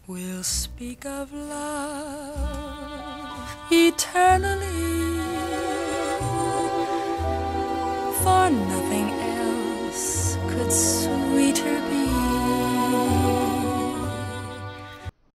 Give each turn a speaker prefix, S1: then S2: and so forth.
S1: We'll speak of love eternally, for nothing else could sweeten